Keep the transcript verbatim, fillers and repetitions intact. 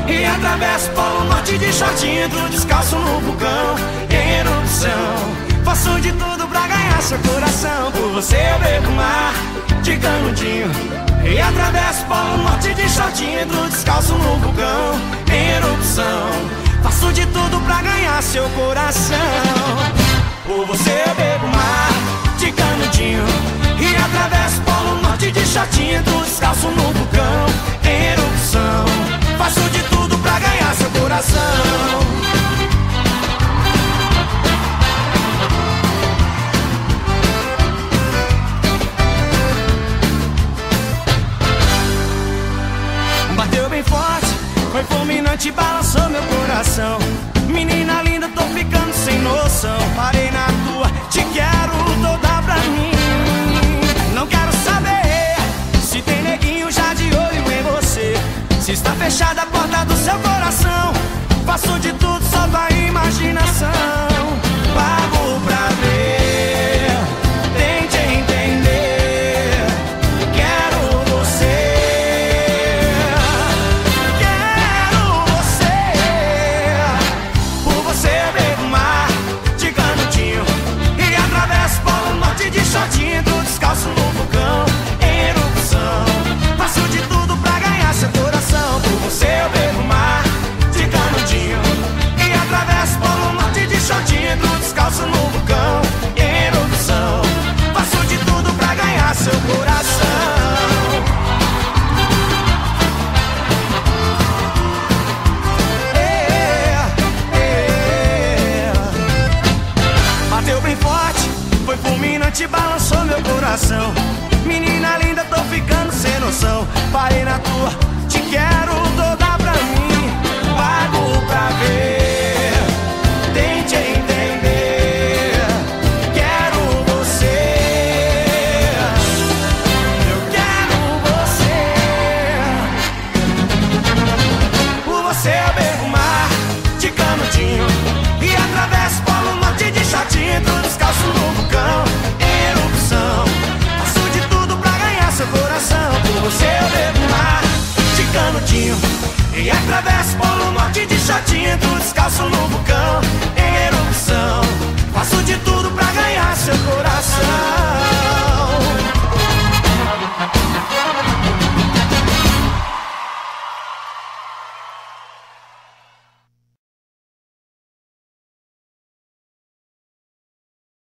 e atravesso o Polo Norte de shortinho, entro descalço no vulcão em erupção. Faço de tudo pra ganhar seu coração. Por você eu bebo mar de canudinho e atravesso o Polo Norte de shortinho, entro descalço no vulcão em erupção. Faço de tudo pra ganhar seu coração. Por você eu bebo mar de canudinho e atravesso o Polo Norte de shortinho, entro descalço no vulcão em erupção. Faço de tudo pra ganhar seu coração. Bateu bem forte, foi fulminante, balançou meu coração. Menina linda, tô ficando sem noção. Parei na tua, te quero toda pra mim. Não quero saber se tem neguinho já de olho em você, se está fechada a porta do seu coração. Faço de tudo, só tua imaginação. Pago pra ver, tente entender. Quero você, quero você. Por você eu bebo mar de canudinho e atravesso o Polo Norte de shortinho, entro descalço no vulcão em erupção. Faço de tudo pra ganhar seu coração. Por você eu bebo mar de canudinho e atravesso o Polo Norte de shortinho, entro descalço no vulcão em erupção. Faço de tudo pra ganhar seu coração. É, é. Bateu bem forte, foi fulminante, balançou meu coração. Menina linda, tô ficando sem noção. Parei na tua, te quero toda pra mim. Pago pra ver, tente entender. Quero você, eu quero você. Por você eu bebo mar de canudinho e atravesso o Polo Norte de shortinho, entro descalço no vulcão em erupção. Faço de tudo pra ganhar seu coração. Por você eu bebo mar de canudinho e atravesso o Polo Norte de shortinho, entro descalço no vulcão em erupção. Faço de tudo pra ganhar seu coração.